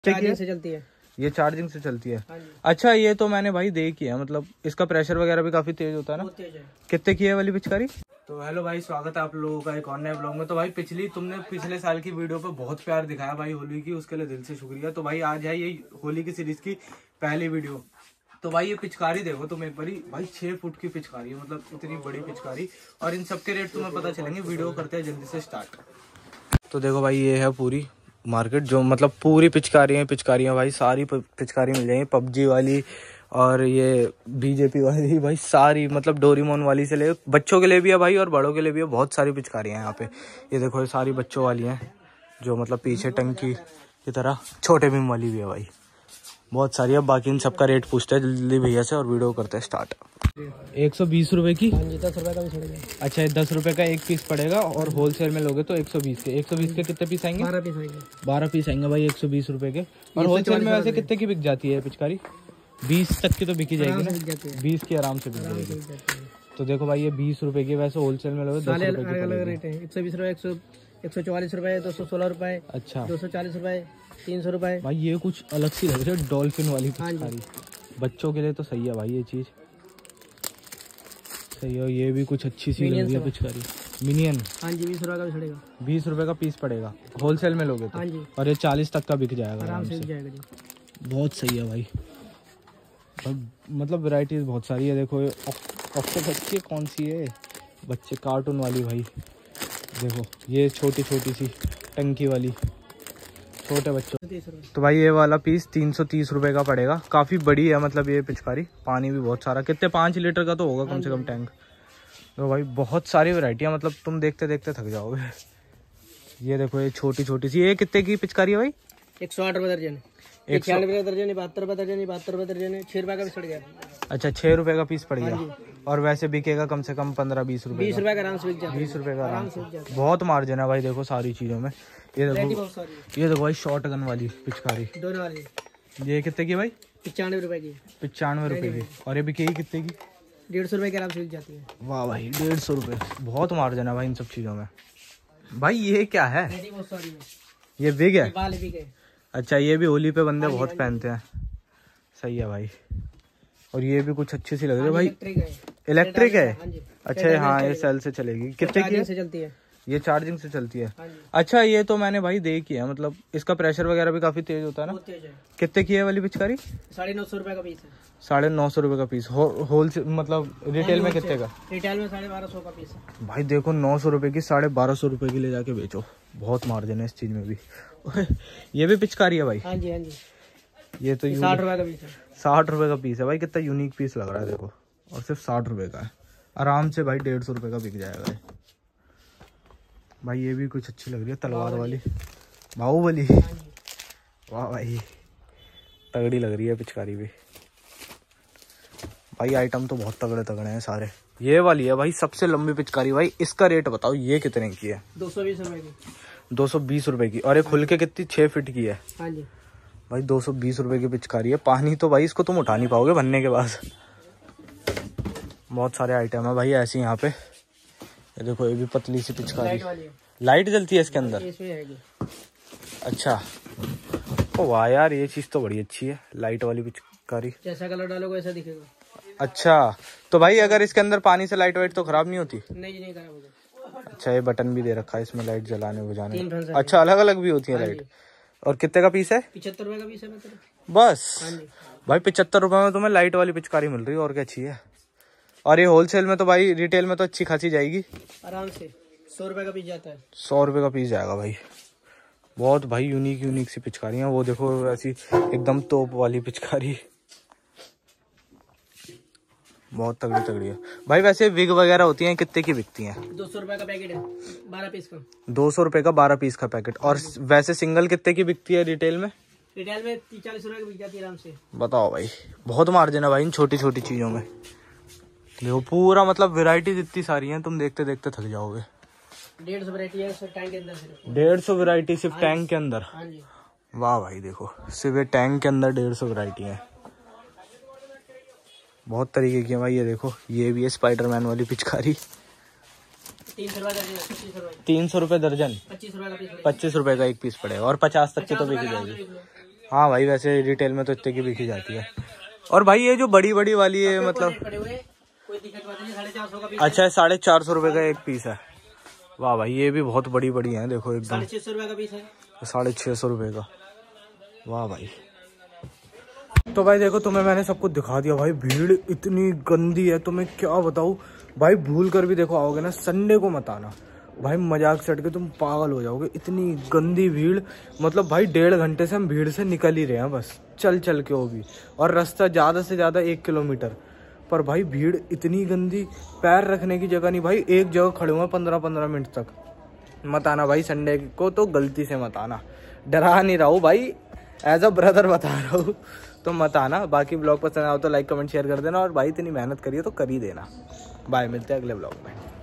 Charging से चलती है, ये चार्जिंग से चलती है। अच्छा, ये तो मैंने भाई देखी है, मतलब इसका प्रेशर वगैरह भी काफी तेज होता है ना? तेज है। कितने की है वाली पिचकारी? तो हेलो भाई, स्वागत है आप लोगों का एक और नए ब्लॉग में। तो भाई तुमने पिछले साल की वीडियो पे बहुत प्यार दिखाया भाई होली की, उसके लिए दिल से शुक्रिया। तो भाई आज है ये होली की सीरीज की पहली वीडियो। तो भाई ये पिचकारी देखो तुम एक बारी भाई, 6 फुट की पिचकारी है, मतलब इतनी बड़ी पिचकारी। और इन सबके रेट तुम्हें पता चलेंगे, वीडियो करते हैं जल्दी से स्टार्ट। तो देखो भाई, ये है पूरी मार्केट, जो मतलब पूरी पिचकारियाँ भाई, सारी पिचकारी मिल जाएंगी। पबजी वाली और ये बीजेपी वाली भाई, सारी मतलब डोरीमोन वाली से ले, बच्चों के लिए भी है भाई और बड़ों के लिए भी है। बहुत सारी पिचकारियाँ हैं यहाँ पे। ये देखो, ये सारी बच्चों वाली हैं, जो मतलब पीछे टंकी की तरह छोटे भीम वाली भी है भाई, बहुत सारी है। बाकी इन सबका रेट पूछते हैं जल्दी भैया से और वीडियो करते हैं स्टार्ट। 120 रुपए की? 10 रुपए का भी छोड़ेगा। अच्छा, 10 रुपए का एक पीस पड़ेगा और होलसेल में लोगे तो 120 के। 120 के कितने पीस आएंगे? 12 पीस आएंगे। 12 पीस आएंगे भाई 120 रुपए के। और होलसेल में वैसे कितने की बिक जाती है पिचकारी? 20 तक की तो बिकी जाएगी ना? 20 की आराम से बिक जाएगी। तो देखो भाई, ये 20 रुपए की, वैसे होलसेल में लोगे 10 रुपए की। अलग रेट है, 120 रुपए, 144 रुपए, 216 रुपए। अच्छा, 240 रुपए, 300 रुपए भाई। ये कुछ अलग सी लग रही है, डॉल्फिन वाली पिचकारी। बच्चों के लिए तो सही है भाई, ये चीज सही है। ये भी कुछ अच्छी सी लग रही है पिचकारी, मिनियन। हाँ जी, 20 रुपए का भी पड़ेगा। 20 रुपए का पीस पड़ेगा होलसेल में लोगे तो। हाँ जी। और ये 40 तक का बिक जाएगा आराम से बिक जाएगा जी। बहुत सही है भाई। मतलब वैरायटीज बहुत सारी है। देखो, ये ऑक्टोपस की कौन सी है? बच्चे कार्टून वाली भाई। देखो, ये छोटी छोटी सी टंकी वाली, छोटे बच्चों। तो भाई ये वाला पीस 330 रुपए का पड़ेगा। काफी बड़ी है मतलब ये पिचकारी। पानी भी बहुत सारा, कितने 5 लीटर का तो होगा कम से कम टैंक। तो भाई बहुत सारी वैरायटियां, मतलब तुम देखते देखते थक जाओगे। ये देखो, ये छोटी छोटी सी, ये कितने की पिचकारी है भाई? 108 रुपए दर्जन, 91 रुपए दर्जन, 72 रुपए दर्जन, 72 रुपए दर्जन, 6 रुपए का भी पड़ गया। अच्छा, 6 रुपए का पीस पड़ गया। और वैसे बिकेगा कम से कम 15-20 रुपए। 20 रुपए का आराम से बिक जाता है। 20 रुपए का आराम से, बहुत मार्जिन है भाई। देखो सारी चीजों में। ये देखो भाई, शॉर्ट गन वाली पिचकारी, दोनों वाली। ये कितने की भाई? 95 रुपए की। 95 रुपए की। और ये बिकेगी कितने की? 150 रुपए के आराम से बिक जाती है। वाह भाई, 150 रुपए, बहुत मार्जिन है भाई इन सब चीजों में। भाई ये क्या है? ये बिग है? अच्छा, ये भी होली पे बंदे बहुत पहनते हैं। सही है भाई। और ये भी कुछ अच्छी सी लग रही है भाई। इलेक्ट्रिक है? अच्छा, हाँ, ये सेल से चलेगी। कितने की से चलती है? ये चार्जिंग से चलती है। अच्छा, ये तो मैंने भाई देखी है, मतलब इसका प्रेशर वगैरह भी काफी तेज होता है ना? तेज है। कितने की है वाली पिचकारी? 950 रुपए का पीस है। 950 रुपए का पीस। होलसेल मतलब रिटेल में कितने का? रिटेल में 1250 का पीस है भाई। देखो, 900 रुपए की 1250 रुपए की ले जाके बेचो, बहुत मार्जिन है इस चीज में भी। ये भी पिचकारी है भाई? हाँ जी, हाँ जी। ये तो 60 रुपए का पीस है। 60 रुपए का पीस है भाई। कितना यूनिक पीस लग रहा है देखो। और सिर्फ 60 रुपए का है। आराम से भाई 150 रुपए का बिक जाएगा भाई। ये भी कुछ अच्छी लग रही है, तलवार वाली, बाहुबली। वाह भाई, तगड़ी लग रही है पिचकारी भी भाई। आइटम तो बहुत तगड़े तगड़े हैं सारे। ये वाली है भाई सबसे लंबी पिचकारी भाई। इसका रेट बताओ, ये कितने की है? 220 रुपए की। 220 रुपए की। और ये खुल के कितनी 6 फीट की है? हाँ जी भाई 220 रुपए की पिचकारी है। पानी तो भाई इसको तुम उठा नहीं पाओगे भरने के बाद। बहुत सारे आइटम है भाई ऐसे यहाँ पे। ये देखो, ये भी पतली सी पिचकारी। लाइट जलती है इसके अंदर? अच्छा, ओ वाह यार, ये चीज तो बड़ी अच्छी है, लाइट वाली पिचकारी। जैसा कलर डालोगे वैसा दिखेगा। अच्छा, तो भाई अगर इसके अंदर पानी से लाइट वाइट तो खराब नहीं होती? नहीं खराब होगा। अच्छा, ये बटन भी दे रखा है इसमें, लाइट जलाने बुझाने। अच्छा, अलग अलग भी होती है लाइट। और कितने का पीस है? 75 रुपए का पीस है मतलब। बस भाई 75 रुपए में तुम्हें लाइट वाली पिचकारी मिल रही है, और क्या चाहिए। और ये होलसेल में तो भाई, रिटेल में तो अच्छी खासी जाएगी आराम से। 100 रुपए का पीस जाता है। 100 रुपए का पीस जाएगा भाई। बहुत भाई यूनिक सी पिचकारी है। वो देखो, ऐसी एकदम तोप वाली पिचकारी, बहुत तगड़ी तगड़ी है भाई। वैसे विग वगैरह होती हैं, कितने की बिकती हैं? 200 रुपए का पैकेट है, 12 पीस का। 200 रुपए का 12 पीस का पैकेट। और वैसे सिंगल कितने की बिकती है रिटेल में? रिटेल में 30-40 रुपए की बिक जाती है आराम से। बताओ भाई, बहुत मार्जिन है भाई इन छोटी छोटी चीजों में। देखो पूरा, मतलब वेराइटीज इतनी सारी हैं, तुम देखते देखते थक जाओगे। 150 वैरायटी है सिर्फ टैंक के अंदर। 150 वैरायटी सिर्फ टैंक के अंदर? हाँ जी। वाह भाई, देखो सिर्फ टैंक के अंदर 150 वैरायटी है। बहुत तरीके की है भाई। ये देखो, ये भी है स्पाइडरमैन वाली पिचकारी। 300 रुपए दर्जन। 25 रुपए का एक पीस पड़ेगा। और 50 तक की तो बिक जाएगी। हाँ भाई वैसे रिटेल में तो इतने की बिकी जाती है। और भाई ये जो बड़ी बड़ी वाली है मतलब कोई दिक्कत बात नहीं, 450 का पीस। अच्छा 450 रुपए का एक पीस है। वाह भाई ये भी बहुत बड़ी बड़ी है, देखो एकदम 650 रुपए का पीस है। 650 रुपए का। वाह भाई। तो भाई देखो तुम्हें मैंने सब कुछ दिखा दिया भाई। भीड़ इतनी गंदी है तुम्हें क्या बताऊँ भाई। भूल कर भी देखो आओगे ना संडे को मत आना भाई, मजाक से हट के तुम पागल हो जाओगे। इतनी गंदी भीड़, मतलब भाई 1.5 घंटे से हम भीड़ से निकल ही रहे हैं बस, चल चल के वो भी। और रास्ता ज़्यादा से ज़्यादा 1 किलोमीटर, पर भाई भीड़ इतनी गंदी, पैर रखने की जगह नहीं भाई। एक जगह खड़े हुए 15-15 मिनट तक। मत आना भाई संडे को, तो गलती से मत आना। डरा नहीं रहा हूँ भाई, एज अ ब्रदर बता रहा हूँ, तो मत आना। बाकी ब्लॉग पसंद आओ तो लाइक कमेंट शेयर कर देना, और भाई इतनी मेहनत करिए तो कर ही देना। बाय, मिलते हैं अगले ब्लॉग में।